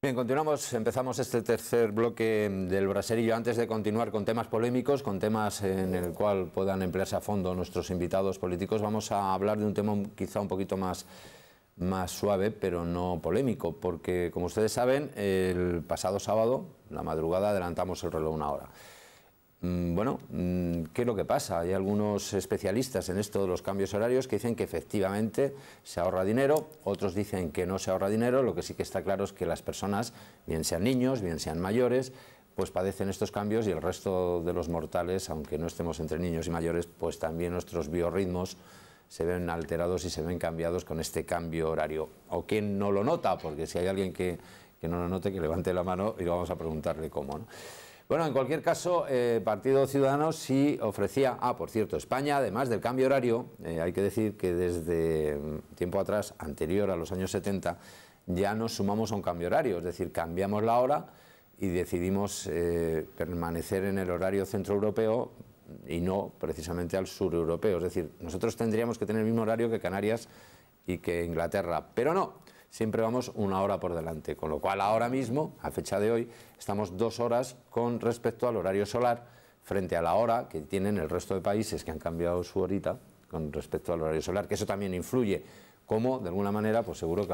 Bien, continuamos, empezamos este tercer bloque del Braserillo. Antes de continuar con temas polémicos, con temas en el cual puedan emplearse a fondo nuestros invitados políticos, vamos a hablar de un tema quizá un poquito más suave, pero no polémico, porque como ustedes saben, el pasado sábado, la madrugada, adelantamos el reloj una hora. Bueno, ¿qué es lo que pasa? Hay algunos especialistas en esto de los cambios horarios que dicen que efectivamente se ahorra dinero, otros dicen que no se ahorra dinero. Lo que sí que está claro es que las personas, bien sean niños, bien sean mayores, pues padecen estos cambios, y el resto de los mortales, aunque no estemos entre niños y mayores, pues también nuestros biorritmos se ven alterados y se ven cambiados con este cambio horario. ¿O quién no lo nota? Porque si hay alguien que no lo note, que levante la mano y vamos a preguntarle cómo, ¿no? Bueno, en cualquier caso, Partido Ciudadanos sí ofrecía... por cierto, España, además del cambio horario, hay que decir que desde tiempo atrás, anterior a los años 70, ya nos sumamos a un cambio horario, es decir, cambiamos la hora y decidimos permanecer en el horario centroeuropeo y no precisamente al sureuropeo. Es decir, nosotros tendríamos que tener el mismo horario que Canarias y que Inglaterra, pero no. Siempre vamos una hora por delante, con lo cual ahora mismo, a fecha de hoy, estamos 2 horas con respecto al horario solar, frente a la hora que tienen el resto de países que han cambiado su horita con respecto al horario solar, que eso también influye, como de alguna manera, pues seguro que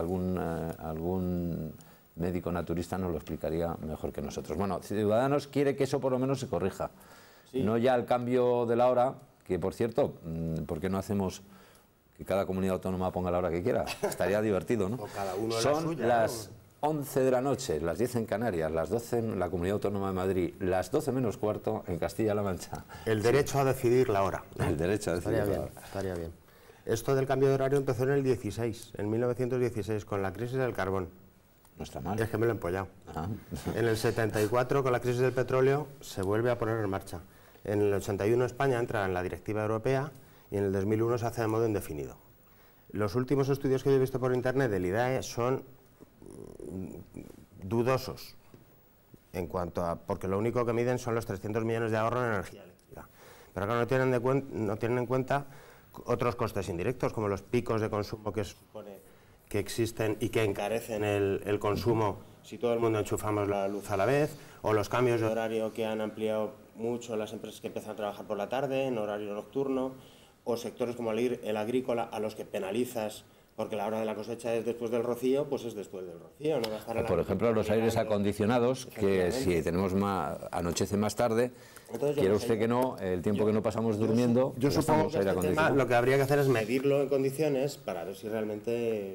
algún médico naturista nos lo explicaría mejor que nosotros. Bueno, Ciudadanos quiere que eso por lo menos se corrija, sí. No ya el cambio de la hora, que por cierto, ¿por qué no hacemos que cada comunidad autónoma ponga la hora que quiera? Estaría divertido, ¿no? O cada uno de Son la suya, las ¿no? 11 de la noche, las 10 en Canarias, las 12 en la Comunidad Autónoma de Madrid, las 12 menos cuarto en Castilla-La Mancha. El derecho a decidir la hora, ¿no? El derecho a decidir la hora. Estaría bien. Esto del cambio de horario empezó en el 16, en 1916, con la crisis del carbón. No está mal. Es que me lo he empollado. En el 74, con la crisis del petróleo, se vuelve a poner en marcha. En el 81 España entra en la directiva europea y en el 2001 se hace de modo indefinido. Los últimos estudios que yo he visto por internet del IDAE son dudosos, en cuanto a, porque lo único que miden son los 300 millones de ahorro en energía eléctrica. Pero acá no tienen en cuenta otros costes indirectos, como los picos de consumo que supone que existen y que encarecen el consumo si todo el mundo enchufamos la luz a la vez, o los cambios de horario que han ampliado mucho las empresas que empiezan a trabajar por la tarde, en horario nocturno, o sectores como el agrícola, a los que penalizas porque la hora de la cosecha es después del rocío, pues es después del rocío. No va a estar por ejemplo, los aires acondicionados, que si tenemos anochece más tarde, quiere usted que no, el tiempo que no pasamos durmiendo, yo supongo que este tema lo que habría que hacer es medirlo en condiciones para ver si realmente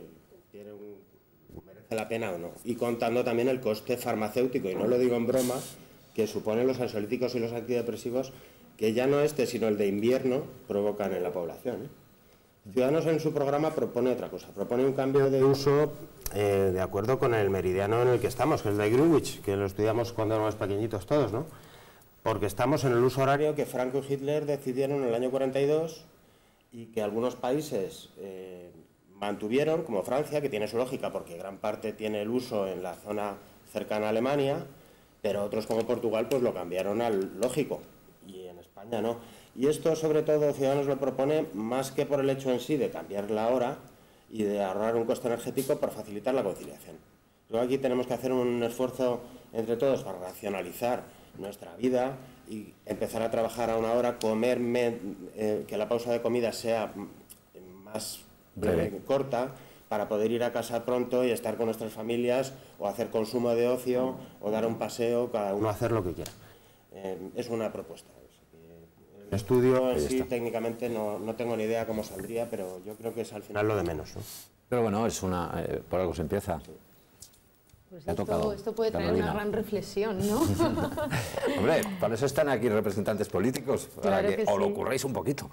merece la pena o no. Y contando también el coste farmacéutico, y no lo digo en broma, que suponen los ansiolíticos y los antidepresivos, que ya no sino el de invierno provocan en la población. Ciudadanos en su programa propone otra cosa, propone un cambio de uso de acuerdo con el meridiano en el que estamos, que es el de Greenwich, que lo estudiamos cuando éramos pequeñitos todos, ¿no? Porque estamos en el uso horario que Franco y Hitler decidieron en el año 42 y que algunos países mantuvieron, como Francia, que tiene su lógica porque gran parte tiene el uso en la zona cercana a Alemania, pero otros como Portugal pues lo cambiaron al lógico. Y en España no. Y esto, sobre todo, Ciudadanos lo propone más que por el hecho en sí de cambiar la hora y de ahorrar un coste energético, para facilitar la conciliación. Luego aquí tenemos que hacer un esfuerzo entre todos para racionalizar nuestra vida y empezar a trabajar a una hora, comer, que la pausa de comida sea más corta, para poder ir a casa pronto y estar con nuestras familias, o hacer consumo de ocio, o dar un paseo, cada uno hacer lo que quiera. Es una propuesta. El estudio en sí, técnicamente, no tengo ni idea cómo saldría, pero yo creo que es al final lo de menos, ¿no? Pero bueno, es por algo se empieza. Sí. Pues esto puede traer una gran reflexión, ¿no? Hombre, para eso están aquí representantes políticos, para claro que sí. os lo curréis un poquito.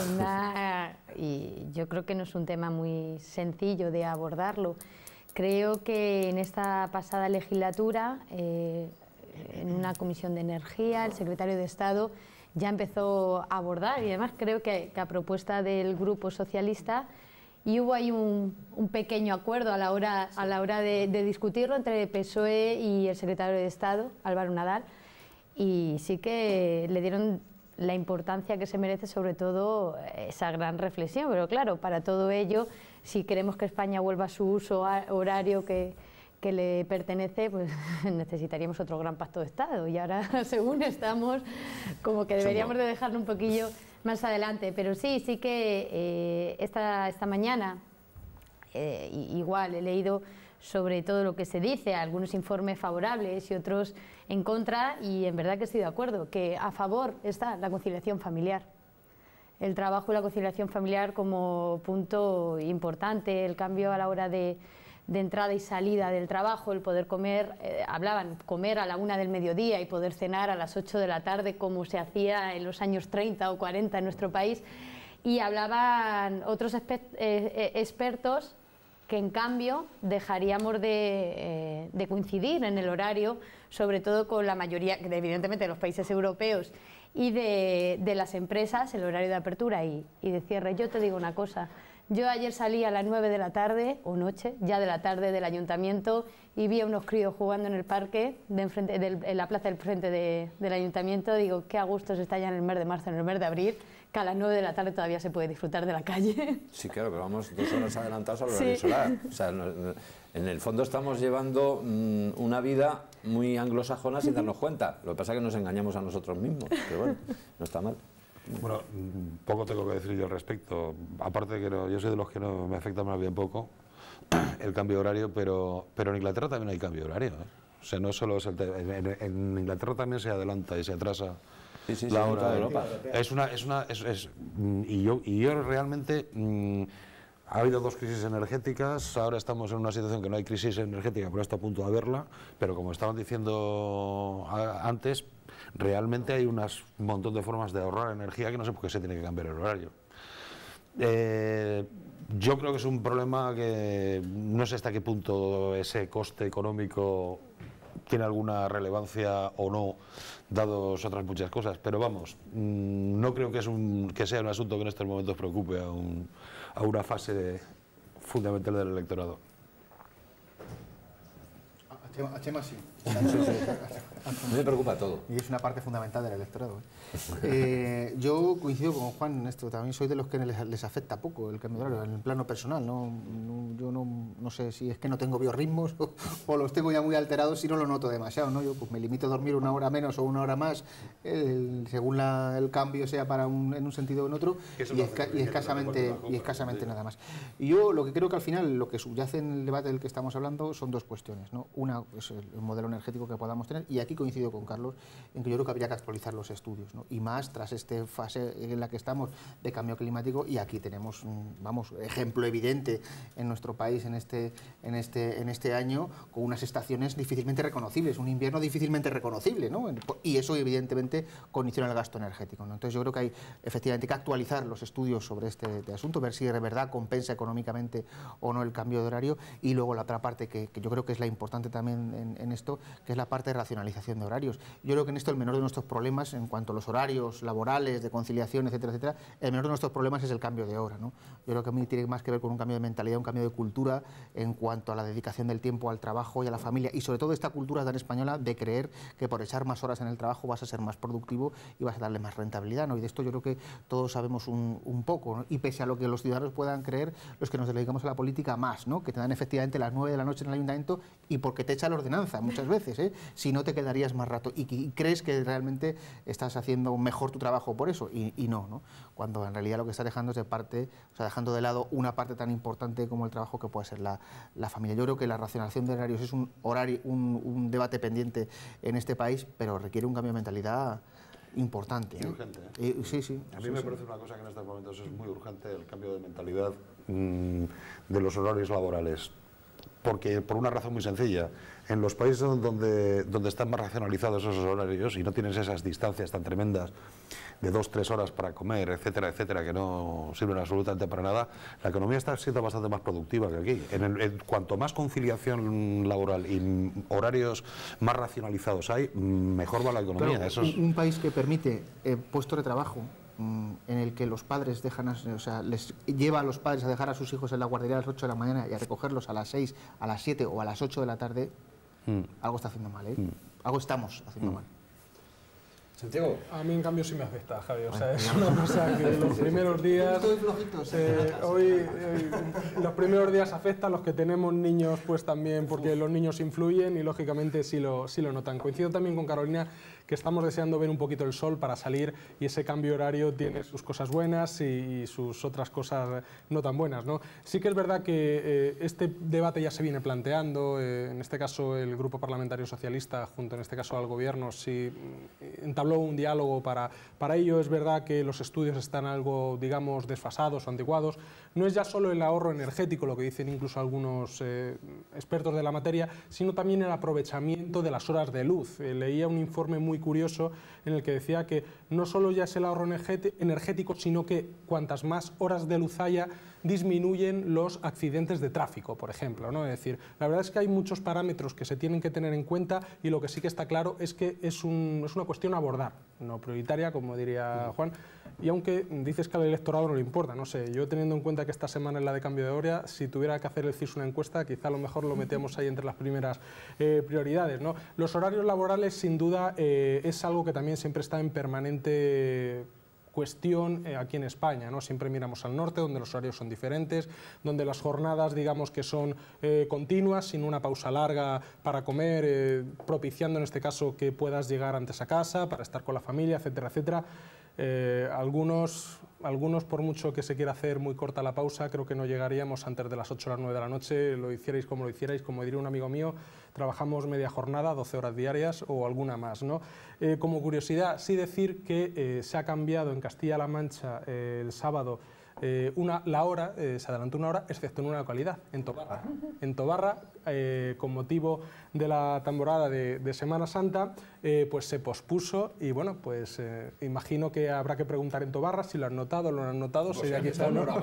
Y yo creo que no es un tema muy sencillo de abordarlo. Creo que en esta pasada legislatura, en una comisión de energía, el secretario de Estado ya empezó a abordar, y además creo que a propuesta del Grupo Socialista, y hubo ahí un pequeño acuerdo a la hora de discutirlo entre PSOE y el secretario de Estado, Álvaro Nadal, y sí que le dieron la importancia que se merece, sobre todo esa gran reflexión. Pero claro, para todo ello, si queremos que España vuelva a su uso horario que que le pertenece, pues necesitaríamos otro gran pacto de Estado, y ahora según estamos como que deberíamos de dejarlo un poquillo más adelante. Pero sí que esta mañana igual he leído sobre todo lo que se dice, algunos informes favorables y otros en contra, y en verdad que estoy de acuerdo, que a favor está la conciliación familiar. El trabajo y la conciliación familiar como punto importante, el cambio a la hora de entrada y salida del trabajo, el poder comer, hablaban comer a la 1 del mediodía y poder cenar a las 8 de la tarde como se hacía en los años 30 o 40 en nuestro país, y hablaban otros expertos que en cambio dejaríamos de coincidir en el horario, sobre todo con la mayoría, evidentemente, de los países europeos y de las empresas, el horario de apertura y de cierre. Yo te digo una cosa, yo ayer salí a las 9 de la tarde, o noche, ya de la tarde del ayuntamiento, y vi a unos críos jugando en el parque, en la plaza del frente del ayuntamiento. Digo, qué a gusto se está ya en el mes de marzo, en el mes de abril, que a las 9 de la tarde todavía se puede disfrutar de la calle. Sí, claro, pero vamos 2 horas adelantados al horario solar. O sea, en el fondo estamos llevando una vida muy anglosajona sin darnos cuenta. Lo que pasa es que nos engañamos a nosotros mismos, pero bueno, no está mal. Bueno, poco tengo que decir yo al respecto. Aparte de que yo soy de los que no me afecta más bien poco el cambio de horario, pero en Inglaterra también hay cambio de horario, ¿eh? O sea, no solo es en Inglaterra también se adelanta y se atrasa. Sí, la hora de Europa. Y yo realmente ha habido 2 crisis energéticas. Ahora estamos en una situación que no hay crisis energética, pero está a punto de haberla. Pero como estaban diciendo antes, realmente hay un montón de formas de ahorrar energía que no sé por qué se tiene que cambiar el horario. Yo creo que es un problema que no sé hasta qué punto ese coste económico tiene alguna relevancia o no, dados otras muchas cosas, pero vamos, no creo que sea un asunto que en estos momentos preocupe a una fase fundamental del electorado. A Chema sí. A mí me preocupa todo. Y es una parte fundamental del electorado. Yo coincido con Juan en esto, también soy de los que les afecta poco el cambio de horario, en el plano personal. Yo no sé si es que no tengo biorritmos o los tengo ya muy alterados, si no lo noto demasiado, ¿no? Yo pues me limito a dormir 1 hora menos o 1 hora más, según el cambio sea en un sentido o en otro, y escasamente nada más. Y yo lo que creo que al final lo que subyace en el debate del que estamos hablando son 2 cuestiones, ¿no? Una es el modelo energético que podamos tener, y aquí coincido con Carlos en que yo creo que habría que actualizar los estudios, ¿no? Y más tras esta fase en la que estamos de cambio climático, y aquí tenemos ejemplo evidente en nuestro país en este año, con unas estaciones difícilmente reconocibles, un invierno difícilmente reconocible, ¿no? Y eso evidentemente condiciona el gasto energético, ¿no? Entonces yo creo que hay efectivamente que actualizar los estudios sobre este asunto, ver si de verdad compensa económicamente o no el cambio de horario. Y luego la otra parte que yo creo que es la importante también en esto, que es la parte de racionalización de horarios. Yo creo que en esto el menor de nuestros problemas, en cuanto a los horarios laborales, de conciliación, etcétera, etcétera, el menor de nuestros problemas es el cambio de hora, ¿no? Yo creo que a mí tiene más que ver con un cambio de mentalidad, un cambio de cultura en cuanto a la dedicación del tiempo al trabajo y a la familia, y sobre todo esta cultura tan española de creer que por echar más horas en el trabajo vas a ser más productivo y vas a darle más rentabilidad, ¿no? Y de esto yo creo que todos sabemos un poco, ¿no? Y pese a lo que los ciudadanos puedan creer, los que nos dedicamos a la política más, ¿no? Que te dan efectivamente las 9 de la noche en el ayuntamiento y porque te echa la ordenanza muchas veces, ¿eh? Si no te quedarías más rato y crees que realmente estás haciendo mejor tu trabajo por eso, y no, cuando en realidad lo que estás dejando es dejando de lado una parte tan importante como el trabajo que puede ser la familia. Yo creo que la racionalización de horarios es un debate pendiente en este país, pero requiere un cambio de mentalidad importante, ¿eh? Urgente, ¿eh? Sí. A mí me parece una cosa que en estos momentos es muy urgente, el cambio de mentalidad de los horarios laborales. Porque por una razón muy sencilla, en los países donde están más racionalizados esos horarios y no tienes esas distancias tan tremendas de 2-3 horas para comer, etcétera, etcétera, que no sirven absolutamente para nada, la economía está siendo bastante más productiva que aquí. Cuanto más conciliación laboral y horarios más racionalizados hay, mejor va la economía. Claro, un país que permite puestos de trabajo en el que los padres les lleva a los padres a dejar a sus hijos en la guardería a las 8 de la mañana y a recogerlos a las 6, a las 7 o a las 8 de la tarde, algo está haciendo mal, ¿eh? Algo estamos haciendo mal. Santiago. A mí, en cambio, sí me afecta, Javi. O sea, es una cosa que los primeros días... los primeros días afecta, los que tenemos niños, pues también, porque los niños influyen y, lógicamente, sí lo notan. Coincido también con Carolina que estamos deseando ver un poquito el sol para salir, y ese cambio horario tiene sus cosas buenas y sus otras cosas no tan buenas, ¿no? Sí que es verdad que este debate ya se viene planteando, en este caso el Grupo Parlamentario Socialista, junto en este caso al Gobierno, sí entabló un diálogo para ello. Es verdad que los estudios están algo, digamos, desfasados o anticuados. No es ya solo el ahorro energético, lo que dicen incluso algunos expertos de la materia, sino también el aprovechamiento de las horas de luz. Leía un informe muy curioso en el que decía que no solo ya es el ahorro energético, sino que cuantas más horas de luz haya, disminuyen los accidentes de tráfico, por ejemplo, ¿no? Es decir, la verdad es que hay muchos parámetros que se tienen que tener en cuenta, y lo que sí que está claro es que es una cuestión a abordar, no prioritaria, como diría Juan. Y aunque dices que al electorado no le importa, no sé, yo teniendo en cuenta que esta semana es la de cambio de hora, si tuviera que hacer el CIS una encuesta, quizá a lo mejor lo metemos ahí entre las primeras prioridades, ¿no? Los horarios laborales, sin duda, es algo que también siempre está en permanente cuestión aquí en España, ¿no? Siempre miramos al norte, donde los horarios son diferentes, donde las jornadas, digamos, que son continuas, sin una pausa larga para comer, propiciando en este caso que puedas llegar antes a casa para estar con la familia, etcétera, etcétera. Algunos, por mucho que se quiera hacer muy corta la pausa, creo que no llegaríamos antes de las 8 o las 9 de la noche, lo hicierais, como diría un amigo mío, trabajamos media jornada, 12 horas diarias o alguna más, ¿no? Como curiosidad, sí decir que se ha cambiado en Castilla-La Mancha el sábado la hora, se adelantó una hora, excepto en una localidad, en Tobarra. En Tobarra, con motivo de la tamborada de Semana Santa, pues se pospuso, y bueno, pues imagino que habrá que preguntar en Tobarra si lo han notado, lo han notado, si hay que estar, ¿no?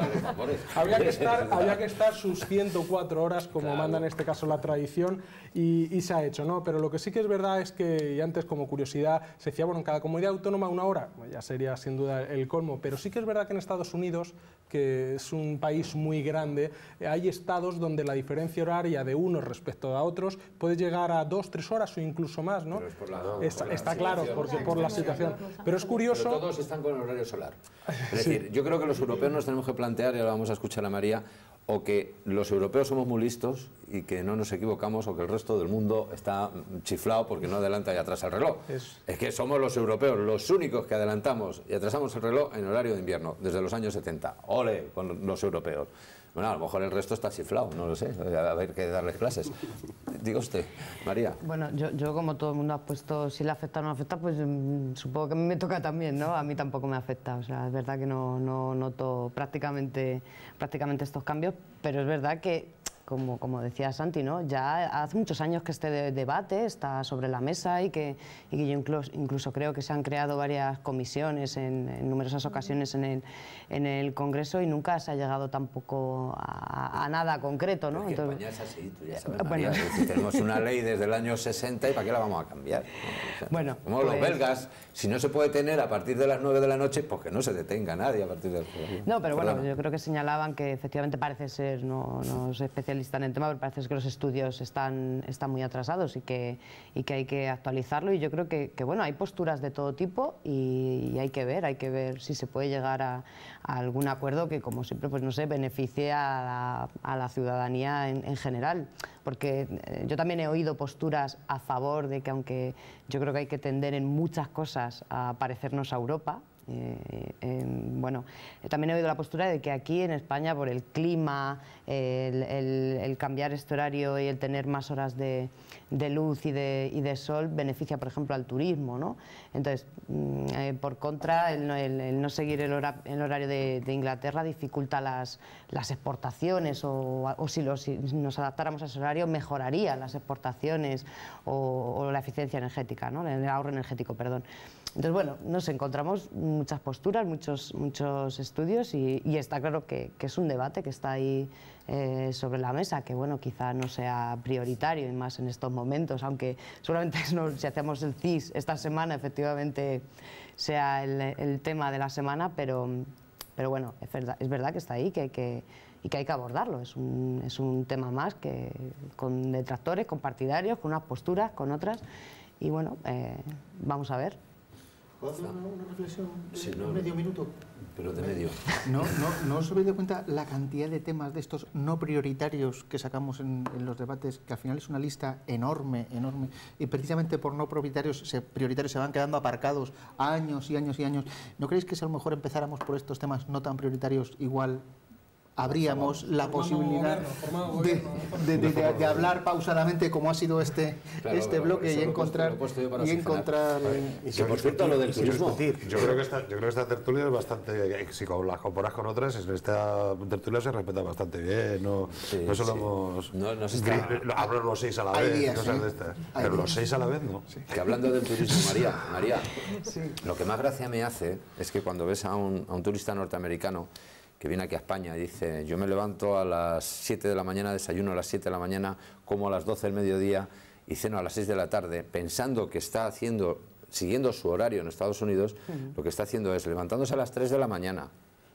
Había que estar sus 104 horas, como manda en este caso la tradición, y se ha hecho, ¿no? Pero lo que sí que es verdad es que, y antes como curiosidad, se decía, bueno, en cada comunidad autónoma una hora, pues ya sería sin duda el colmo, pero sí que es verdad que en Estados Unidos, que es un país muy grande, hay estados donde la diferencia horaria de unos respecto a otros puede llegar a 2 o 3 horas o incluso más, ¿no? Está claro, porque por la situación. Pero es curioso... Pero todos están con el horario solar. Es decir, yo creo que los europeos nos tenemos que plantear, y ahora vamos a escuchar a María, o que los europeos somos muy listos y que no nos equivocamos, o que el resto del mundo está chiflado porque no adelanta y atrasa el reloj. Es que somos los europeos los únicos que adelantamos y atrasamos el reloj en horario de invierno, desde los años 70. ¡Ole con los europeos! Bueno, a lo mejor el resto está chiflado, no lo sé, a ver qué darles clases. Diga usted, María. Bueno, yo como todo el mundo ha puesto si le afecta o no afecta, pues supongo que a mí me toca también, ¿no? A mí tampoco me afecta, o sea, es verdad que no noto prácticamente estos cambios, pero es verdad que, como decía Santi, ¿no? Ya hace muchos años que este debate está sobre la mesa, y que yo incluso creo que se han creado varias comisiones en numerosas ocasiones en el Congreso, y nunca se ha llegado tampoco a nada concreto, ¿no? Entonces, España es así, tú ya sabes, María, tenemos una ley desde el año 60 y ¿para qué la vamos a cambiar? O sea, bueno, como pues, los belgas, si no se puede tener a partir de las 9 de la noche, pues que no se detenga nadie a partir de las 9. No, pero bueno, yo creo que señalaban que efectivamente parece ser, no es especialista en el tema, pero parece que los estudios están muy atrasados y que hay que actualizarlo, y yo creo que bueno, hay posturas de todo tipo, y hay que ver si se puede llegar a algún acuerdo que, como siempre, pues no sé, beneficie a la ciudadanía en general, porque yo también he oído posturas a favor de que, aunque yo creo que hay que tender en muchas cosas a parecernos a Europa, bueno, también he oído la postura de que aquí en España, por el clima, el cambiar este horario y el tener más horas de luz y de sol beneficia, por ejemplo, al turismo, ¿no? Entonces, por contra, el no seguir el horario de Inglaterra dificulta las exportaciones, o si nos adaptáramos a ese horario mejoraría las exportaciones o la eficiencia energética, ¿no? El ahorro energético, perdón. Entonces, bueno, nos encontramos muchas posturas, muchos estudios, y está claro que es un debate que está ahí sobre la mesa, que bueno, quizá no sea prioritario, y más en estos momentos, aunque seguramente si hacemos el CIS esta semana, efectivamente sea el tema de la semana, pero bueno, es verdad que está ahí, y que hay que abordarlo. Es un tema más, que con detractores, con partidarios, con unas posturas, con otras, y bueno, vamos a ver. ¿Puedo hacer una reflexión Sí, de medio minuto? Pero de medio. ¿No os habéis dado cuenta la cantidad de temas de estos no prioritarios que sacamos en los debates, que al final es una lista enorme, enorme, y precisamente por no prioritarios se van quedando aparcados años y años y años? ¿No creéis que si a lo mejor empezáramos por estos temas no tan prioritarios, igual habríamos la posibilidad de hablar pausadamente como ha sido este bloque y encontrar y que por cierto lo del turismo, yo creo que esta tertulia es bastante, si la comparas con otras, en esta tertulia se respeta bastante bien, no solo hablo los 6 a la vez, cosas de estas, pero los 6 a la vez no. Que hablando del turismo, María, lo que más gracia me hace es que cuando ves a un turista norteamericano que viene aquí a España y dice, yo me levanto a las 7 de la mañana, desayuno a las 7 de la mañana, como a las 12 del mediodía y ceno a las 6 de la tarde, pensando que está siguiendo su horario en Estados Unidos, lo que está haciendo es levantándose a las 3 de la mañana,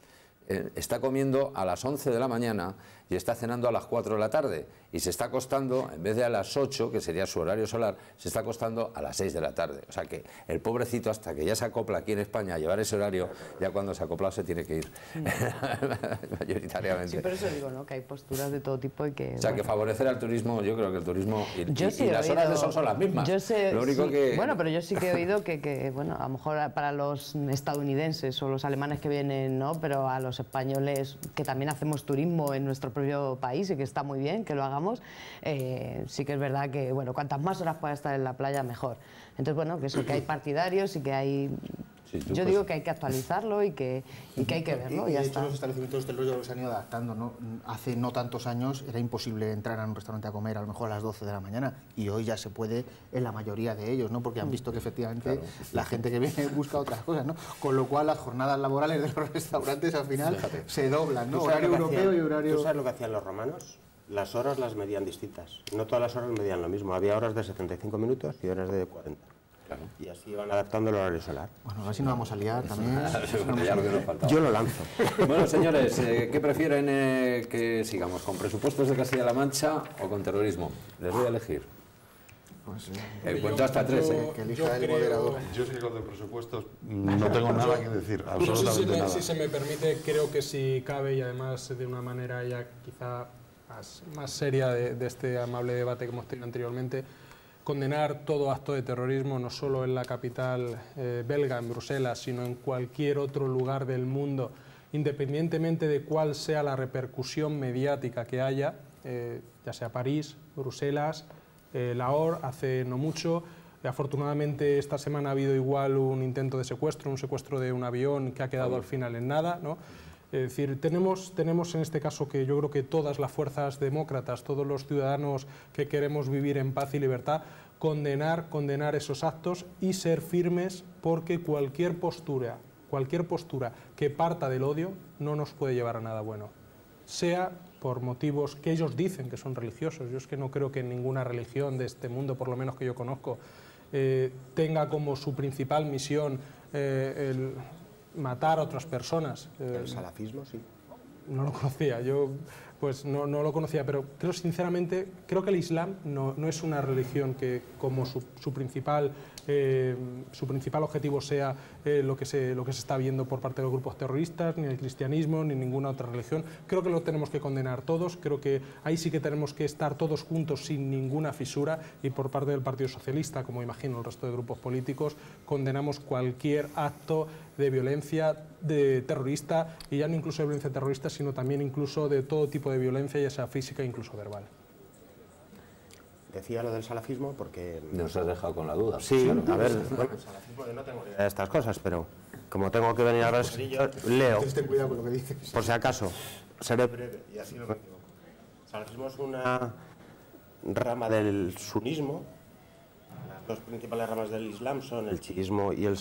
está comiendo a las 11 de la mañana y está cenando a las 4 de la tarde y se está acostando, en vez de a las 8, que sería su horario solar, se está acostando a las 6 de la tarde. O sea que el pobrecito, hasta que ya se acopla aquí en España a llevar ese horario, ya cuando se ha acoplado se tiene que ir, mayoritariamente. Sí, por eso digo, ¿no?, que hay posturas de todo tipo y que... O sea, que favorecer al turismo, yo creo que el turismo y las horas de sol son las mismas. Lo único que... Bueno, pero yo sí que he oído que, bueno, a lo mejor para los estadounidenses o los alemanes que vienen, ¿no?, pero a los españoles que también hacemos turismo en nuestro propio país y que está muy bien que lo hagamos, sí que es verdad que, bueno, cuantas más horas pueda estar en la playa, mejor. Entonces, bueno, que eso, que hay partidarios y que hay... Yo digo que hay que actualizarlo y que hay que verlo, y ya está. Los establecimientos del rollo se han ido adaptando, ¿no? Hace no tantos años era imposible entrar a un restaurante a comer a lo mejor a las 12 de la mañana y hoy ya se puede en la mayoría de ellos, ¿no? Porque han visto que efectivamente la gente que viene busca otras cosas, ¿no? Con lo cual las jornadas laborales de los restaurantes al final se doblan, ¿no? Horario europeo y horario... ¿Tú sabes lo que hacían los romanos? Las horas las medían distintas. No todas las horas medían lo mismo. Había horas de 75 minutos y horas de 40. Y así van adaptando el horario solar. Bueno, a ver si nos vamos a liar también. Yo lo lanzo. Bueno, señores, ¿qué prefieren que sigamos? ¿Con presupuestos de Castilla-La Mancha o con terrorismo? Les voy a elegir. Pues, cuento hasta 3, que elija el moderador. Yo sí que con los presupuestos no tengo nada que decir, absolutamente nada. Si se me permite, creo que si cabe, y además de una manera ya quizá más seria de este amable debate que hemos tenido anteriormente, condenar todo acto de terrorismo, no solo en la capital belga, en Bruselas, sino en cualquier otro lugar del mundo, independientemente de cuál sea la repercusión mediática que haya, ya sea París, Bruselas, Lahore, hace no mucho. Afortunadamente esta semana ha habido igual un intento de secuestro, un secuestro de un avión que ha quedado al final en nada, ¿no? Es decir, tenemos en este caso que yo creo que todas las fuerzas demócratas, todos los ciudadanos que queremos vivir en paz y libertad, condenar esos actos y ser firmes, porque cualquier postura que parta del odio no nos puede llevar a nada bueno, sea por motivos que ellos dicen que son religiosos. Yo es que no creo que ninguna religión de este mundo, por lo menos que yo conozco, tenga como su principal misión el matar a otras personas. El salafismo, sí. No lo conocía, yo pues no lo conocía, pero creo sinceramente, creo que el Islam no es una religión que como su principal objetivo sea lo que se está viendo por parte de los grupos terroristas, ni el cristianismo, ni ninguna otra religión. Creo que lo tenemos que condenar todos, creo que ahí sí que tenemos que estar todos juntos sin ninguna fisura, y por parte del Partido Socialista, como imagino el resto de grupos políticos, condenamos cualquier acto de violencia terrorista, y ya no incluso de violencia terrorista, sino también incluso de todo tipo de violencia, ya sea física, incluso verbal. Decía lo del salafismo porque... Nos has dejado con la duda. Sí, a ver, bueno, el salafismo, yo no tengo idea de estas cosas, pero como tengo que venir a ver, yo leo. Ten cuidado con lo que dices. Por si acaso, seré breve y así lo menciono. El salafismo es una rama del sunismo. Las dos principales ramas del Islam son el chiismo y el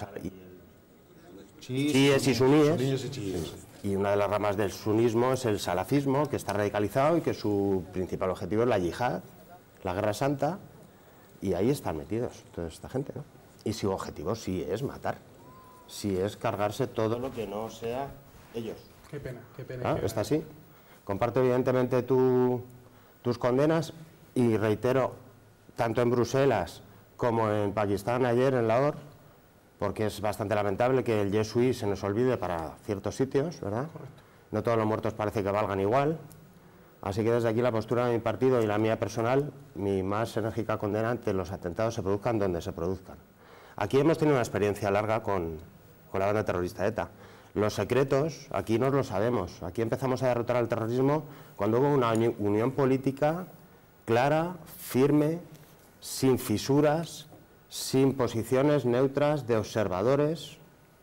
chiíes y suníes. Y una de las ramas del sunismo es el salafismo, que está radicalizado y que su principal objetivo es la yihad, la guerra santa, y ahí están metidos toda esta gente, ¿no? Y su objetivo sí es matar, sí es cargarse todo lo que no sea ellos. Qué pena. Está así. Comparto evidentemente tus condenas y reitero, tanto en Bruselas como en Pakistán ayer, en Lahore, porque es bastante lamentable que el Yesui se nos olvide para ciertos sitios, ¿verdad? Correcto. No todos los muertos parece que valgan igual, así que desde aquí la postura de mi partido y la mía personal, mi más enérgica condena ante los atentados se produzcan donde se produzcan. Aquí hemos tenido una experiencia larga con la banda terrorista ETA. Los secretos, aquí no lo sabemos. Aquí empezamos a derrotar al terrorismo cuando hubo una unión política clara, firme, sin fisuras, sin posiciones neutras de observadores,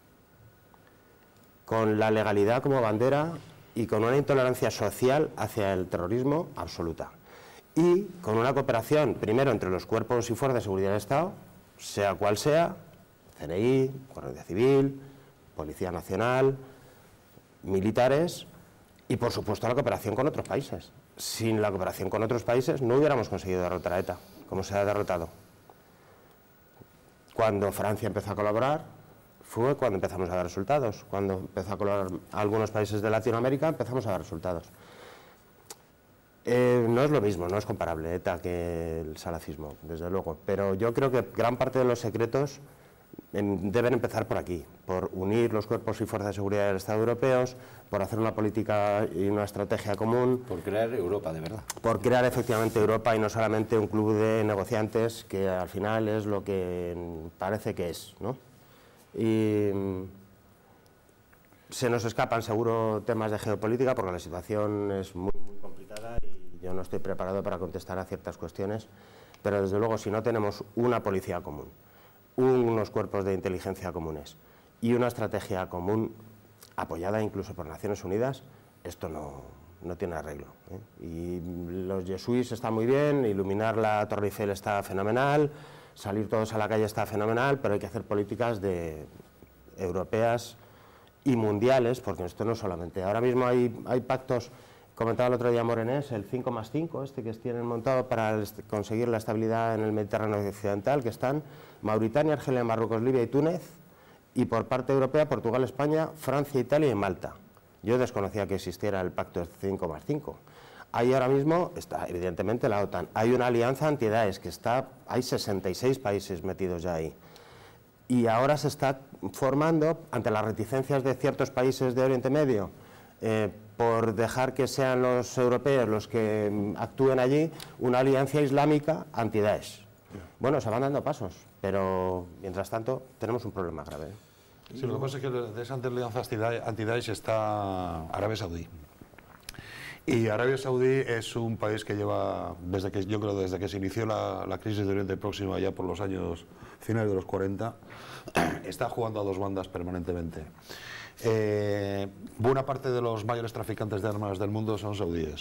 con la legalidad como bandera y con una intolerancia social hacia el terrorismo absoluta. Y con una cooperación, primero, entre los cuerpos y fuerzas de seguridad del Estado, sea cual sea, CNI, Guardia Civil, Policía Nacional, militares y, por supuesto, la cooperación con otros países. Sin la cooperación con otros países no hubiéramos conseguido derrotar a ETA, como se ha derrotado. Cuando Francia empezó a colaborar, fue cuando empezamos a dar resultados. Cuando empezó a colaborar algunos países de Latinoamérica, empezamos a dar resultados. No es lo mismo, no es comparable ETA que el salafismo, desde luego. Pero yo creo que gran parte de los secretos deben empezar por aquí, por unir los cuerpos y fuerzas de seguridad del Estado europeos, por hacer una política y una estrategia común. Por crear Europa, de verdad. Por crear efectivamente Europa y no solamente un club de negociantes que al final es lo que parece que es, ¿no? Y se nos escapan seguro temas de geopolítica porque la situación es muy complicada y yo no estoy preparado para contestar a ciertas cuestiones, pero desde luego si no tenemos una policía común, unos cuerpos de inteligencia comunes y una estrategia común apoyada incluso por Naciones Unidas, esto no tiene arreglo, ¿eh? Y los Yesuis está muy bien, iluminar la Torre Eiffel está fenomenal, salir todos a la calle está fenomenal, pero hay que hacer políticas europeas y mundiales, porque esto no solamente. Ahora mismo hay pactos, comentaba el otro día Morenés, el 5+5, este que tienen montado para conseguir la estabilidad en el Mediterráneo occidental, que están Mauritania, Argelia, Marruecos, Libia y Túnez, y por parte europea, Portugal, España, Francia, Italia y Malta. Yo desconocía que existiera el pacto 5+5. Ahí ahora mismo está, evidentemente, la OTAN. Hay una alianza anti-Daesh que hay 66 países metidos ya ahí. Y ahora se está formando, ante las reticencias de ciertos países de Oriente Medio, por dejar que sean los europeos los que actúen allí, una alianza islámica anti-Daesh. Bueno, se van dando pasos, pero mientras tanto tenemos un problema grave. Sí, lo que pasa es que de esa alianza anti-Daesh está Arabia Saudí. Y Arabia Saudí es un país que lleva, desde que se inició la crisis de Oriente Próximo, allá por los años finales de los 40, está jugando a dos bandas permanentemente. Buena parte de los mayores traficantes de armas del mundo son saudíes.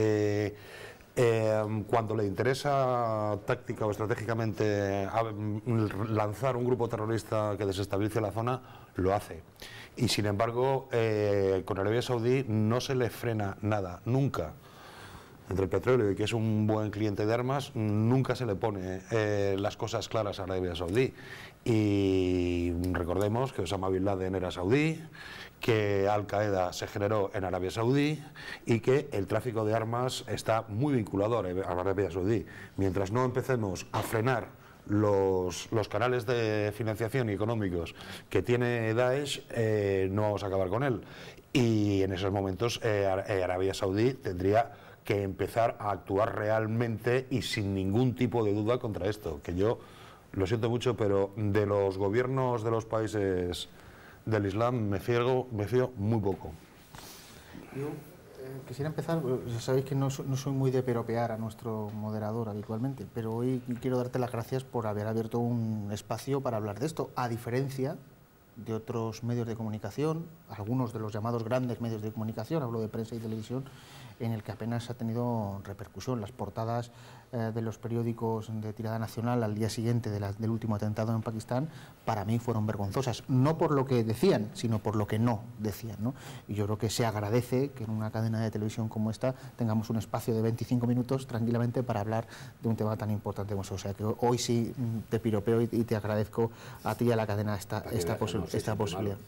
Cuando le interesa táctica o estratégicamente lanzar un grupo terrorista que desestabilice la zona, lo hace. Y sin embargo, con Arabia Saudí no se le frena nada, nunca. Entre el petróleo y que es un buen cliente de armas, nunca se le pone las cosas claras a Arabia Saudí. Y recordemos que Osama Bin Laden era saudí, que Al-Qaeda se generó en Arabia Saudí y que el tráfico de armas está muy vinculado a Arabia Saudí. Mientras no empecemos a frenar los canales de financiación y económicos que tiene Daesh, no vamos a acabar con él. Y en esos momentos Arabia Saudí tendría que empezar a actuar realmente y sin ningún tipo de duda contra esto, que yo lo siento mucho, pero de los gobiernos de los países del Islam me fío muy poco. Yo quisiera empezar, ya sabéis que no soy muy de peropear a nuestro moderador habitualmente, pero hoy quiero darte las gracias por haber abierto un espacio para hablar de esto, a diferencia de otros medios de comunicación, algunos de los llamados grandes medios de comunicación, hablo de prensa y televisión, en el que apenas ha tenido repercusión. Las portadas de los periódicos de tirada nacional al día siguiente del último atentado en Pakistán, para mí fueron vergonzosas, no por lo que decían, sino por lo que no decían, ¿no? Y yo creo que se agradece que en una cadena de televisión como esta tengamos un espacio de 25 minutos tranquilamente para hablar de un tema tan importante como eso. O sea que hoy sí te piropeo y te agradezco a ti y a la cadena esta posibilidad.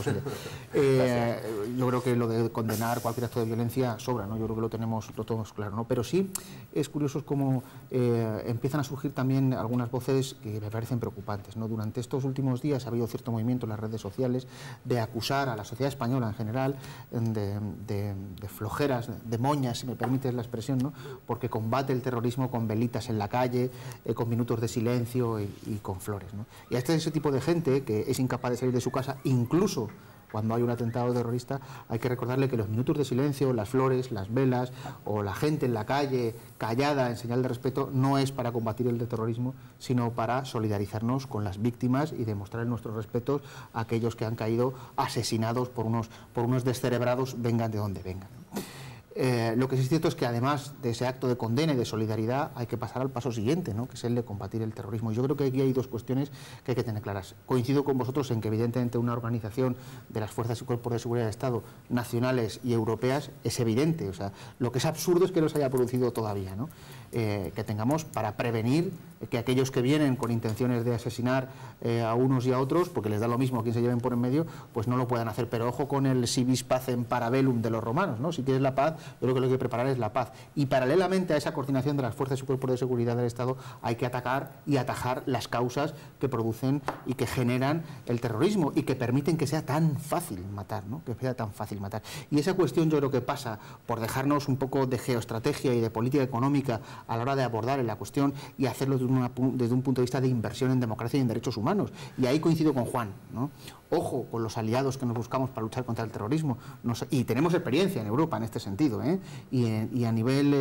Yo creo que lo de condenar cualquier acto de violencia sobra, ¿no? Yo creo que lo tenemos claro, ¿no? Pero sí es curioso como ¿no? Empiezan a surgir también algunas voces que me parecen preocupantes, ¿no? Durante estos últimos días ha habido cierto movimiento en las redes sociales de acusar a la sociedad española en general de flojeras, de moñas, si me permites la expresión, ¿no? Porque combate el terrorismo con velitas en la calle, con minutos de silencio y con flores, ¿no? Y a ese tipo de gente que es incapaz de salir de su casa, incluso cuando hay un atentado terrorista, hay que recordarle que los minutos de silencio, las flores, las velas o la gente en la calle callada en señal de respeto no es para combatir el terrorismo, sino para solidarizarnos con las víctimas y demostrar nuestro respeto a aquellos que han caído asesinados por unos descerebrados, vengan de donde vengan, ¿no? Lo que sí es cierto es que además de ese acto de condena y de solidaridad hay que pasar al paso siguiente, ¿no? Que es el de combatir el terrorismo. Y yo creo que aquí hay dos cuestiones que hay que tener claras. Coincido con vosotros en que evidentemente una organización de las fuerzas y cuerpos de seguridad del Estado nacionales y europeas es evidente. O sea, lo que es absurdo es que no se haya producido todavía, ¿no? Que tengamos para prevenir que aquellos que vienen con intenciones de asesinar a unos y a otros, porque les da lo mismo a quien se lleven por en medio, pues no lo puedan hacer. Pero ojo con el si vis pacem para bellum de los romanos, ¿no? Si quieres la paz, yo creo que lo que hay que preparar es la paz. Y paralelamente a esa coordinación de las fuerzas y cuerpos de seguridad del Estado hay que atacar y atajar las causas que producen y que generan el terrorismo y que permiten que sea tan fácil matar, ¿no? Que sea tan fácil matar. Y esa cuestión yo creo que pasa por dejarnos un poco de geoestrategia y de política económica a la hora de abordar la cuestión y hacerlo desde un punto de vista de inversión en democracia y en derechos humanos. Y ahí coincido con Juan, ¿no? Ojo con los aliados que nos buscamos para luchar contra el terrorismo. Y tenemos experiencia en Europa en este sentido, ¿eh? Y a nivel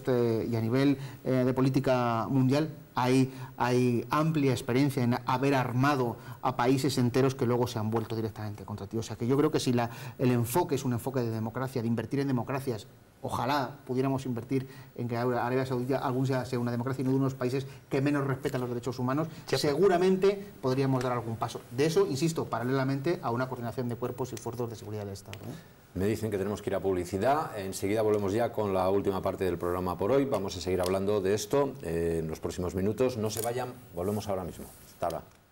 de política mundial hay amplia experiencia en haber armado a países enteros que luego se han vuelto directamente contra ti. O sea que yo creo que si el enfoque es un enfoque de democracia, de invertir en democracias, ojalá pudiéramos invertir en que Arabia Saudita algún sea una democracia y no de unos países que menos respetan los derechos humanos, seguramente podríamos dar algún paso. De eso, insisto, paralelamente a una coordinación de cuerpos y fuerzas de seguridad del Estado, ¿eh? Me dicen que tenemos que ir a publicidad. Enseguida volvemos ya con la última parte del programa por hoy. Vamos a seguir hablando de esto en los próximos minutos. No se vayan, volvemos ahora mismo. Hasta ahora.